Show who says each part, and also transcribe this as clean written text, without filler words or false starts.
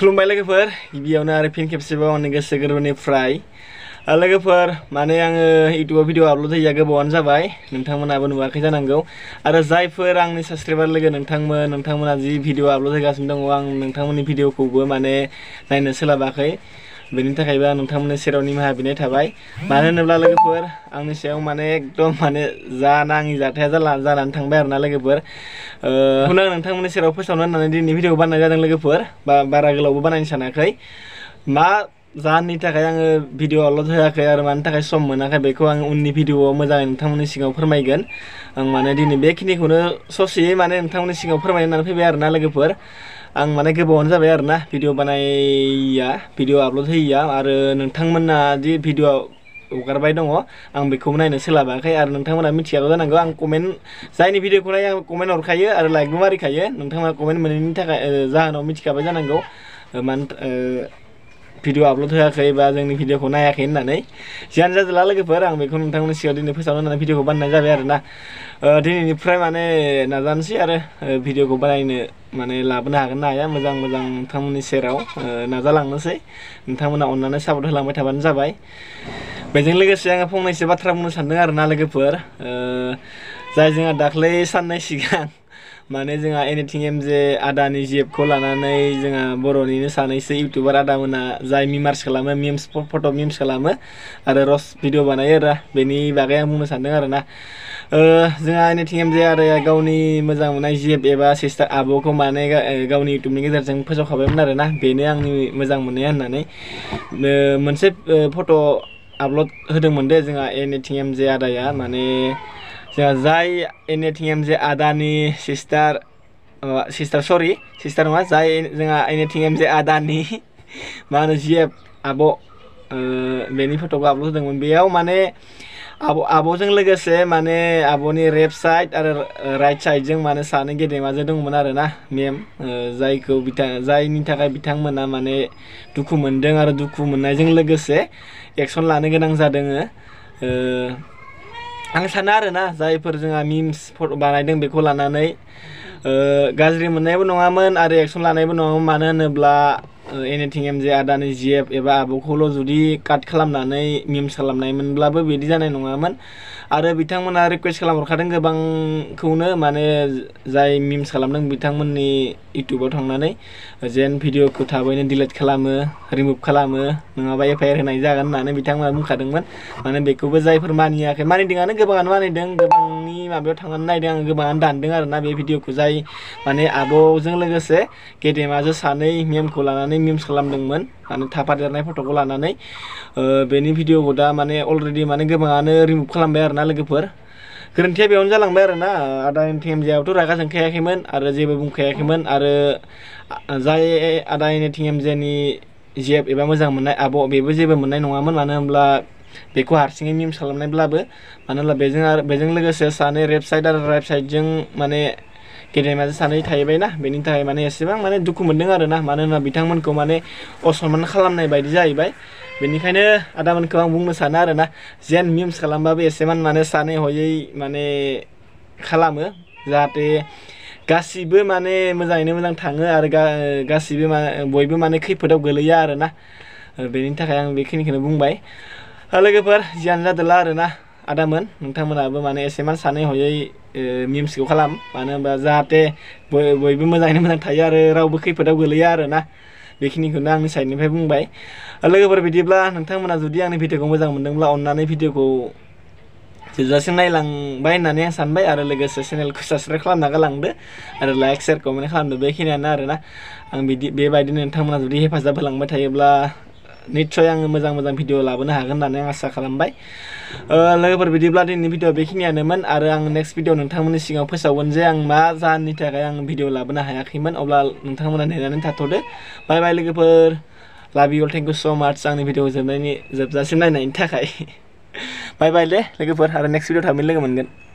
Speaker 1: खुलुमबाय लोगोफोर गिबियावनो आरो फिन खेबसेबाव आंनि गोसो गोरबोनिफ्राय लोगोफोर माने आङो इउट्यूबआव भिडिअ आपलोड होया गोबावानो जाबाय नोंथांमोनाबो नुवाखै जानांगौ आरो जायफोर आंनि साबस्क्राइबार लोगो नोंथांमोना जि भिडिअ आपलोड होगासिनो दङ आं नोंथांमोननि भिडिअखौबो माने नायनो सोलाबाखै बेनि थाखायबो आं नोंथांमोननि सेराव निमाहा बिनाय थाबाय मानो होनोब्ला लोगोफोर आंनि सायाव माने एकदम माने जानाङि जाथाया जानानै थांबाय आरोना लोगोफोर आं नोंथांमोननि सेराव फोसावनो होननानै दिनै भिडिअ बानायनाय जादों लोगोफोर बारा गोलावबो बानायनो सानाखै मा जाहोननि थाखाय आङो भिडिअ आपलोड होयाखै आरो मानि थाखाय सम मोनाखै बेखौ आं उननि भिडिअआव मोजाङै नोंथांमोननि सिगाङाव फोरमायगोन आं माने दिनै बेखिनिखौनो ससेयै माने नोंथांमोननि सिगाङाव फोरमायनो होननानै फैबाय आरोना लोगोफोर आं माने गोबावानो जाबाय आरोना भिडिअ बानायया भिडिअ आपलोड होयिया आरो नोंथांमोना दि भिडिअ हगारबाय दङ आं बेखौबो नायनो सोलाबाखै आरो नोंथांमोना मिथिखागौ जानांगौ आं कमेन्ट जायनि भिडिअखौ नायो आं कमेन्ट हरखायो आरो लाइकबो मारिखायो नोंथांमोना कमेन्ट मोनैनि थाखाय जाहोनाव मिथिखाबाय जानांगौ भिडिअ आपलोड होयाखै बा जोंनि भिडिअखौ नायाखै होननानै जियानो जादोला लोगोफोर आं बेखौ नोंथांमोननि सिगाङाव दिनै फोसावनो होननानै भिडिअखौ बानायनाय जाबाय आरोना दिनैनिफ्राय माने नाजानोसै आरो भिडिअखौ बानायनो माने लाबोनो हागोन ना हाया मोजां नोंथांमोननि सेराव नाजालांनोसै नोंथांमोना अननानै सापर्ट होलांबाय थाबानो जाबाय बेजों लोगोसे आङो फंनैसो बाथ्रा बुंनो सानदों आरोना लोगोफोर जाय जोंहा दाख्लै साननै सिगां माने जोंहा एनिथिं एमजे आदानि जिएफखौ लानानै जोंहा बर'निनो सानैसो इउटिउबार आदामोना जाय मिमार्स खालामो मिम्स फट' मिम्स खालामो आरो रस भिडिअ बानायो आरो बेनि बागै आं बुंनो सानदों आरोना जोंहा एनिथिं एमजे आदाया गावनि मोजां मोननाय जिएफ एबा सिस्टार आब'खौ माने गावनि इउटिउबनि गेजेरजों फोसावखाबायमोन आरोना बेनो आंनि मोजां मोननाया होननानै मोनसे फट' आपलोड होदोंमोन दे जोंहा एनिथिं एमजे आदाया माने जोंहा जाय एनिथिं एमजे आदानि सिस्टार नङा जाय जोंहा एनिथिं एमजे आदानि मा होनो जिएफ आब' बेनि फट'खौ आपलोड होदोंमोन बेयाव माने आब'जों लोगोसे माने आब'नि लेफ्ट साइड आरो राइट साइडजों माने सानै गेदेमाजों दंमोन आरोना मेम जायनि थाखाय बिथांमोना माने दुखु मोनदों आरो दुखु मोननायजों लोगोसे एक्सन लानो गोनां जादों आं सानो आरोना जायफोर जोंहा मिम्स फट' बानायदों बेखौ लानानै गाज्रि मोननायबो नङामोन आरो एक्सन लानायबो नङामोन मानो होनोब्ला एनिथिं एमजे आदानि जिएफ एबा आब'खौल' जुदि काट खालामनानै मिम्स खालामनायमोनब्लाबो बिदि जानाय नङामोन आरो बिथांमोना रिकुवेस्ट खालामहरखादों गोबांखौनो माने जाय मिम्स खालामदों बिथांमोननि इउटिउबाव थांनानै जेन भिडिअखौ थाबैनो डिलिट खालामो रिमुभ खालामो नङाबा एफआइआर होनाय जागोन होननानै बिथांमोना बुंखादोंमोन माने बेखौबो जायफोर मानियाखै मानिदोंआनो गोबाङानो मानिदों गोबांनि माबायाव थांनानै नायदों आङो गोबाङानो दानदों आरोना बे भिडिअखौ जाय माने आब'जों लोगोसे गेदेमाजों सानै मेमखौ लानानै मिम्स खालामदोंमोन माने थाफादेरनाय फट'खौ लानानै बेनि भिडिअखौ दा माने अलरेडि माने गोबाङानो रिमुभ खालामबाय आरोना लोगोफोर गोरोन्थिया बेयावनो जालांबाय आरोना आदा एनिथिं एमजेआबोथ' रागा जोंखायाखैमोन आरो जेबो बुंखायाखैमोन आरो जाय आदा एनिथिं एमजेनि जिएफ एबा मोजां मोननाय आब' बेबो जेबो मोननाय नङामोन मानो होनब्ला बेखौ हारसिङै मिम्स खालामनायब्लाबो मानो होनब्ला बेजों लोगोसे सानै लेफ्ट साइड आरो राइट साइडजों माने गेदेमाजों सानै थाहैबायना बेनि थाखाय माने एसेबां माने दुखु मोनदों आरोना मानो होनब्ला बिथांमोनखौ माने असनमान खालामनाय बायदि जाहैबाय बेनिखायनो आदामोनखौ आं बुंनो सानो आरोना जेन मिम्स खालामबाबो एसेमान माने सानै हयै माने खालामो जाहाथे गासिबो माने मोजाङैनो मोजां थाङो आरो गासिबो बयबो माने खैफोदाव गोलैया आरोना बेनि थाखाय आं बेखिनिखौनो बुंबाय लोगोफोर जियानो जादोला आरोना आदामोन नोंथांमोनाबो माने एसेमान सानै हयै मिम्सखौ खालाम मानो होनबा जाहाथे बयबो मोजाङैनो मोजां थायो आरो रावबो खैफोदाव गोलैया आरोना बेखिनिखौनो आंनि साइडनिफ्राय बुंबाय लोगोफोर बिदिब्ला नोंथांमोना जुदि आंनि भिडिअखौ मोजां मोनदोंब्ला अननानै भिडिअखौ जोबजासिम नायलांबाय होननानै आं सानबाय आरो लोगोसे चेनेलखौ साबस्क्राइब खालामना गालांदो आरो लाइक शेयार कमेन्ट खालामदो बेखिनियानो आरोना आं बेबायदिनो नोंथांमोना जुदि हेफाजाब होलांबाय थायोब्ला निस्सय आङो मोजां भिडिअ लाबोनो हागोन होननानै आं आसा खालामबाय लोगोफोर बिदिब्ला दिनैनि भिडिअ बेखिनियानोमोन आरो आं नेक्स्ट भिडिअ नोंथांमोननि सिगाङाव फोसावगोन जे आं मा जाहोननि थाखाय आं भिडिअ लाबोनो हायाखैमोन अब्ला नोंथांमोना नेनानै थाथ'दो बाय बाय लोगोफोर लाभ इउ अल थेंक इउ स' माच आंनि भिडिअ जोबजासिम नायनायनि थाखाय बाय बाय दे लोगोफोर आरो नेक्स्ट भिडिअ थाबैनो लोगो मोनगोन